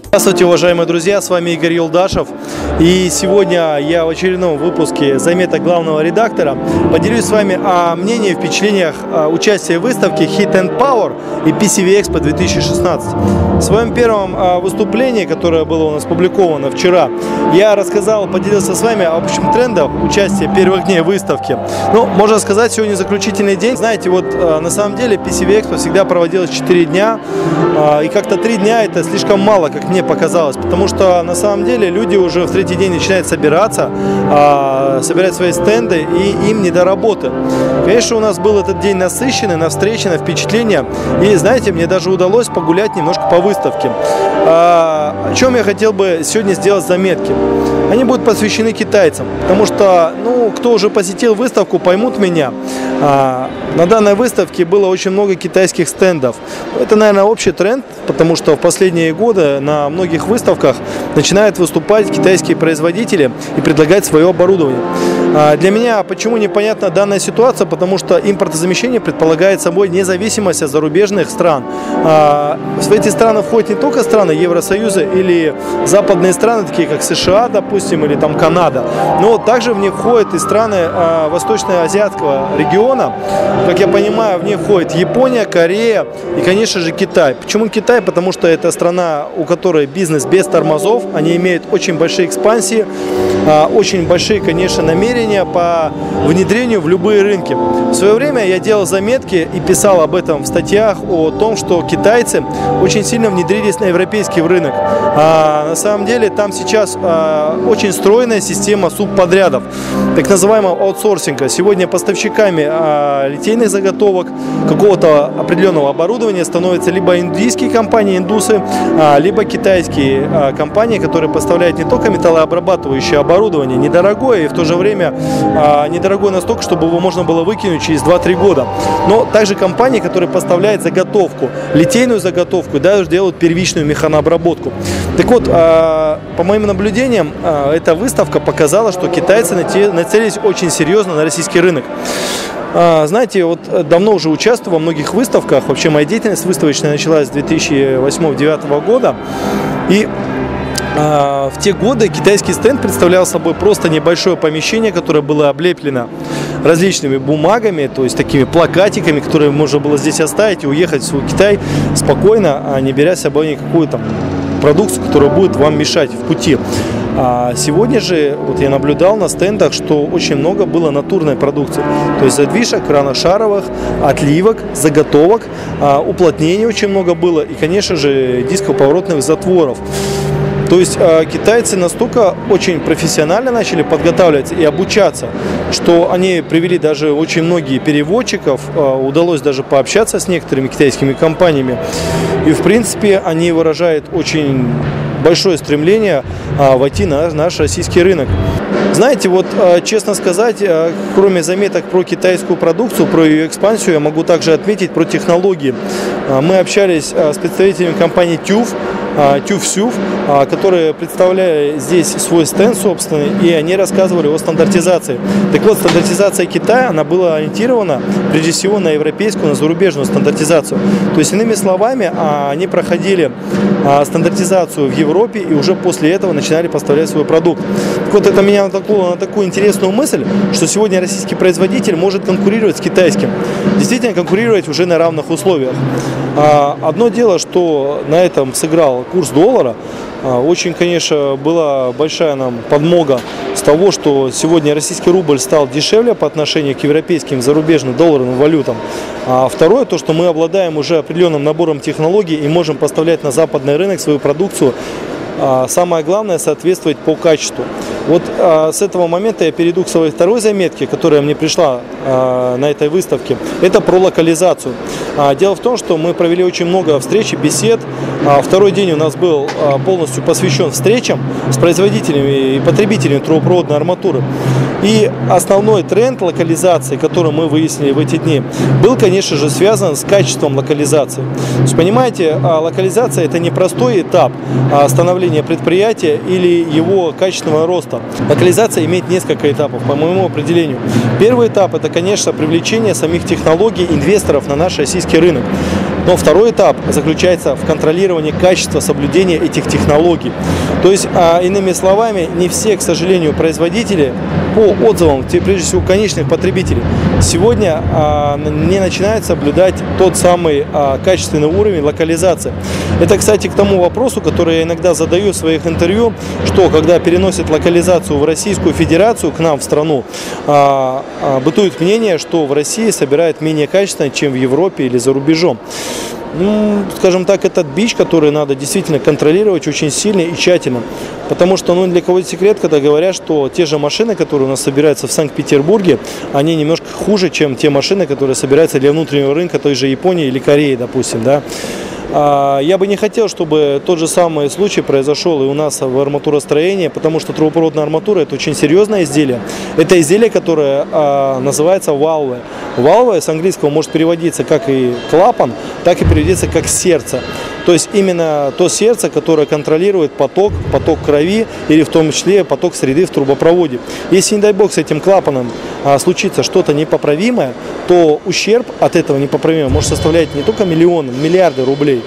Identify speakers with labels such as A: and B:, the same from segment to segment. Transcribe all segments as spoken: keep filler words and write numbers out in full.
A: Здравствуйте, уважаемые друзья, с вами Игорь Юлдашев. И сегодня я в очередном выпуске заметок главного редактора поделюсь с вами о мнении и впечатлениях участия в выставке Heat and Power и пи си ви Экспо две тысячи шестнадцать. В своем первом выступлении, которое было у нас опубликовано вчера, я рассказал, поделился с вами об общем трендах участия первых дней выставки. Ну, можно сказать, сегодня заключительный день. Знаете, вот на самом деле пи си ви Экспо всегда проводилось четыре дня, и как-то три дня это слишком мало, как мне показалось, потому что на самом деле люди уже в третий день начинают собираться, а, собирать свои стенды, и им не до работы. Конечно, у нас был этот день насыщенный на встречи, на впечатления, и знаете, мне даже удалось погулять немножко по выставке. А, о чем я хотел бы сегодня сделать заметки? Они будут посвящены китайцам, потому что, ну, кто уже посетил выставку, поймут меня. А, на данной выставке было очень много китайских стендов. Это, наверное, общий тренд, потому что в последние годы на многих выставках начинают выступать китайские производители и предлагать свое оборудование. А, для меня почему непонятна данная ситуация, потому что импортозамещение предполагает собой независимость от зарубежных стран. А, в эти страны входят не только страны Евросоюза или западные страны, такие как США, допустим, или там Канада, но также в них входят и страны а, восточно-азиатского региона. Как я понимаю, в них входит Япония, Корея и, конечно же, Китай. Почему Китай? Потому что это страна, у которой бизнес без тормозов, они имеют очень большие экспансии, а, очень большие, конечно, намерения по внедрению в любые рынки. В свое время я делал заметки и писал об этом в статьях, о том, что китайцы очень сильно внедрились на европейский рынок. А, на самом деле там сейчас а, очень стройная система субподрядов, так называемого аутсорсинга. Сегодня поставщиками а, литейных заготовок какого-то определенного оборудования становятся либо индийские компании, индусы, а, либо китайские а, компании, которые поставляют не только металлообрабатывающее оборудование, недорогое и в то же время а, недорогое настолько, чтобы его можно было выкинуть через два-три года, но также компании, которые поставляют заготовку, литейную заготовку и даже делают первичную механообработку. Так вот, а, по моим наблюдениям, а, эта выставка показала, что китайцы нацелились очень серьезно на российский рынок. А, знаете, вот давно уже участвую во многих выставках. Вообще моя деятельность выставочная началась с две тысячи восьмого — две тысячи девятого года. И а, в те годы китайский стенд представлял собой просто небольшое помещение, которое было облеплено различными бумагами, то есть такими плакатиками, которые можно было здесь оставить и уехать в свой Китай спокойно, не беря с собой никакую там продукцию, которая будет вам мешать в пути. А сегодня же вот я наблюдал на стендах, что очень много было натурной продукции, то есть задвижек, раношаровых, отливок, заготовок, а, уплотнений очень много было и, конечно же, дисково-поворотных затворов. То есть э, китайцы настолько очень профессионально начали подготавливаться и обучаться, что они привели даже очень многие переводчиков, э, удалось даже пообщаться с некоторыми китайскими компаниями. И в принципе они выражают очень большое стремление э, войти на наш российский рынок. Знаете, вот э, честно сказать, э, кроме заметок про китайскую продукцию, про ее экспансию, я могу также отметить про технологии. Э, мы общались э, с представителями компании тюф, тюф-сюф, которые представляли здесь свой стенд собственный, и они рассказывали о стандартизации. Так вот, стандартизация Китая, она была ориентирована прежде всего на европейскую, на зарубежную стандартизацию. То есть, иными словами, они проходили стандартизацию в Европе и уже после этого начинали поставлять свой продукт. Так вот, это меня натолкнуло на такую интересную мысль, что сегодня российский производитель может конкурировать с китайским. Действительно, конкурировать уже на равных условиях. Одно дело, что на этом сыграл курс доллара. Очень, конечно, была большая нам подмога с того, что сегодня российский рубль стал дешевле по отношению к европейским, зарубежным долларовым валютам. А второе, то, что мы обладаем уже определенным набором технологий и можем поставлять на западный рынок свою продукцию. Самое главное — соответствовать по качеству. Вот а, с этого момента я перейду к своей второй заметке, которая мне пришла а, на этой выставке. Это про локализацию. А, дело в том, что мы провели очень много встреч и бесед. А, второй день у нас был а, полностью посвящен встречам с производителями и потребителями трубопроводной арматуры. И основной тренд локализации, который мы выяснили в эти дни, был, конечно же, связан с качеством локализации. То есть, понимаете, локализация — это не простой этап становления предприятия или его качественного роста. Локализация имеет несколько этапов, по моему определению. Первый этап — это, конечно, привлечение самих технологий инвесторов на наш российский рынок. Но второй этап заключается в контролировании качества соблюдения этих технологий. То есть, иными словами, не все, к сожалению, производители по отзывам, прежде всего, конечных потребителей, сегодня не начинают соблюдать тот самый качественный уровень локализации. Это, кстати, к тому вопросу, который я иногда задаю в своих интервью, что когда переносят локализацию в Российскую Федерацию, к нам в страну, бытует мнение, что в России собирают менее качественно, чем в Европе или за рубежом. Ну, скажем так, этот бич, который надо действительно контролировать очень сильно и тщательно. Потому что, ну, для кого-то секрет, когда говорят, что те же машины, которые у нас собираются в Санкт-Петербурге, они немножко хуже, чем те машины, которые собираются для внутреннего рынка той же Японии или Кореи, допустим, да. Я бы не хотел, чтобы тот же самый случай произошел и у нас в арматуростроении, потому что трубопроводная арматура – это очень серьезное изделие. Это изделие, которое а, называется валвы. Валва с английского может переводиться как и клапан, так и переводиться как сердце. То есть именно то сердце, которое контролирует поток, поток крови или в том числе поток среды в трубопроводе. Если, не дай бог, с этим клапаном а, случится что-то непоправимое, то ущерб от этого непоправимого может составлять не только миллионы, миллиарды рублей.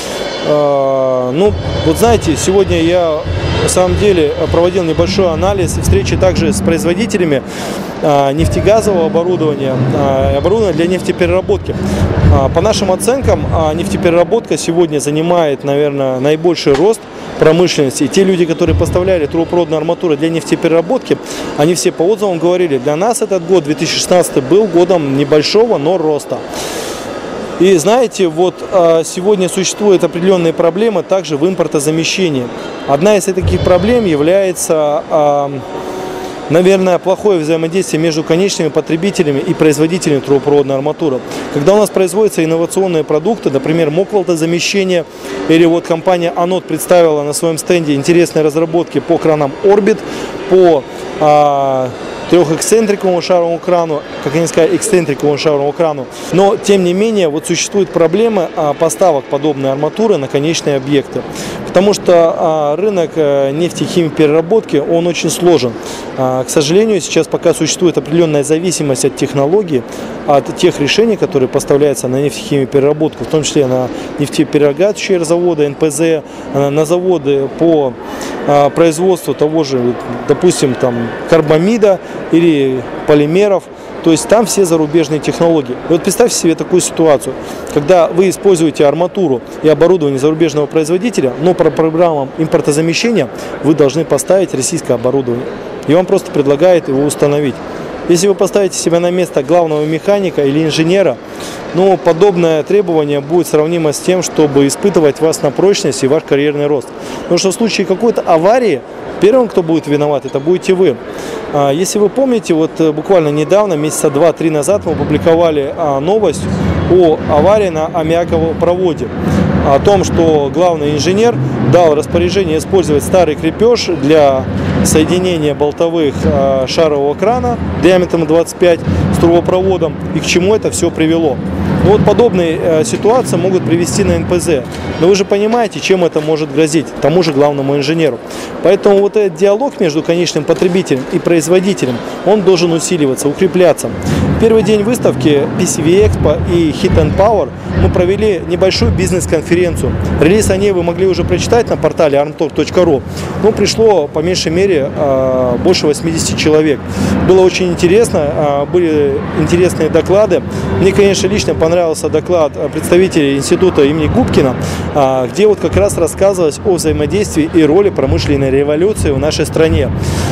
A: А, ну, вот знаете, сегодня я на самом деле проводил небольшой анализ, встречи также с производителями а, нефтегазового оборудования, а, оборудования для нефтепереработки. А, по нашим оценкам, а, нефтепереработка сегодня занимает, наверное, наибольший рост промышленности. И те люди, которые поставляли трубопроводную арматуру для нефтепереработки, они все по отзывам говорили, для нас этот год, две тысячи шестнадцатый, был годом небольшого, но роста. И знаете, вот сегодня существуют определенные проблемы также в импортозамещении. Одна из таких проблем является, наверное, плохое взаимодействие между конечными потребителями и производителями трубопроводной арматуры. Когда у нас производятся инновационные продукты, например, мокволтозамещение, или вот компания Анод представила на своем стенде интересные разработки по кранам Orbit, по а, трехэксцентриковому шаровому крану, как они сказали, эксцентриковому шаровому крану. Но, тем не менее, вот существуют проблемы а, поставок подобной арматуры на конечные объекты. Потому что а, рынок а, нефтехимпереработки, он очень сложен. А, к сожалению, сейчас пока существует определенная зависимость от технологий, от тех решений, которые поставляются на нефтехимпереработку, в том числе на нефтеперерабатывающие заводы, эн пэ зэ, на заводы по а, производству того же, допустим, там, карбамида или полимеров. То есть там все зарубежные технологии. И вот представьте себе такую ситуацию, когда вы используете арматуру и оборудование зарубежного производителя, но по программам импортозамещения вы должны поставить российское оборудование. И вам просто предлагают его установить. Если вы поставите себя на место главного механика или инженера, ну, подобное требование будет сравнимо с тем, чтобы испытывать вас на прочность и ваш карьерный рост. Потому что в случае какой-то аварии, первым, кто будет виноват, это будете вы. Если вы помните, вот буквально недавно, месяца два-три назад, мы опубликовали новость о аварии на аммиаковом проводе. О том, что главный инженер дал распоряжение использовать старый крепеж для соединения болтовых шарового крана диаметром двадцать пять с трубопроводом, и к чему это все привело. Ну, вот подобные э, ситуации могут привести на эн пэ зэ. Но вы же понимаете, чем это может грозить тому же главному инженеру. Поэтому вот этот диалог между конечным потребителем и производителем, он должен усиливаться, укрепляться. В первый день выставки пи си ви Expo и Heat and Power мы провели небольшую бизнес-конференцию. Релиз о ней вы могли уже прочитать на портале армтор точка ру. Но пришло по меньшей мере э, больше восьмидесяти человек. Было очень интересно, э, были интересные доклады. Мне, конечно, лично понравился доклад представителей института имени Губкина, где вот как раз рассказывалось о взаимодействии и роли промышленной революции в нашей стране.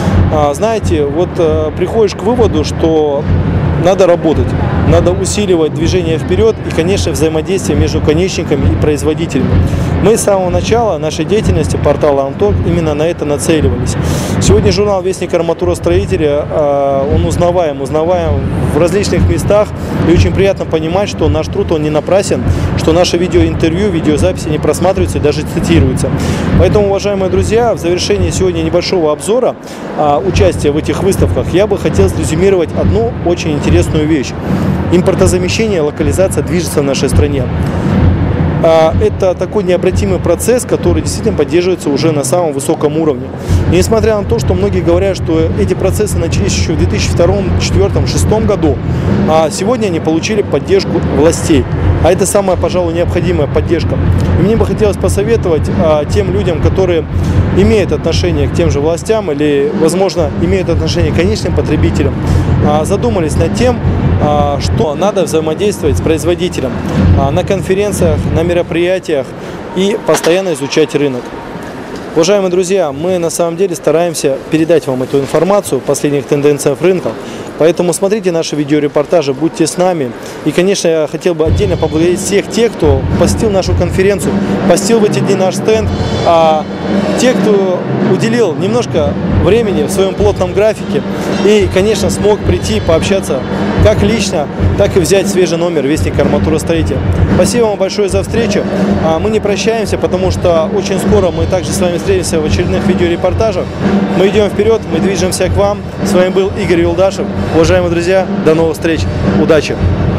A: Знаете, вот приходишь к выводу, что надо работать, надо усиливать движение вперед и, конечно, взаимодействие между конечниками и производителями. Мы с самого начала нашей деятельности портала Армтор именно на это нацеливались. Сегодня журнал «Вестник арматуростроителя», он узнаваем, узнаваем в различных местах, и очень приятно понимать, что наш труд, он не напрасен, что наши видеоинтервью, видеозаписи не просматриваются и даже цитируются. Поэтому, уважаемые друзья, в завершении сегодня небольшого обзора участия в этих выставках я бы хотел резюмировать одну очень интересную вещь. Импортозамещение, локализация движется в нашей стране. Это такой необратимый процесс, который действительно поддерживается уже на самом высоком уровне. И несмотря на то, что многие говорят, что эти процессы начались еще в две тысячи втором, две тысячи четвёртом, две тысячи шестом году, а сегодня они получили поддержку властей. А это самая, пожалуй, необходимая поддержка. И мне бы хотелось посоветовать а, тем людям, которые имеют отношение к тем же властям или, возможно, имеют отношение к конечным потребителям, а, задумались над тем, а, что надо взаимодействовать с производителем а, на конференциях, на мероприятиях и постоянно изучать рынок. Уважаемые друзья, мы на самом деле стараемся передать вам эту информацию о последних тенденциях рынка, поэтому смотрите наши видеорепортажи, будьте с нами. И, конечно, я хотел бы отдельно поблагодарить всех тех, кто посетил нашу конференцию, посетил в эти дни наш стенд, а те, кто уделил немножко времени в своем плотном графике и, конечно, смог прийти, пообщаться как лично, так и взять свежий номер Вестника арматуростроителя. Спасибо вам большое за встречу. Мы не прощаемся, потому что очень скоро мы также с вами встретимся в очередных видеорепортажах. Мы идем вперед, мы движемся к вам. С вами был Игорь Юлдашев. Уважаемые друзья, до новых встреч. Удачи!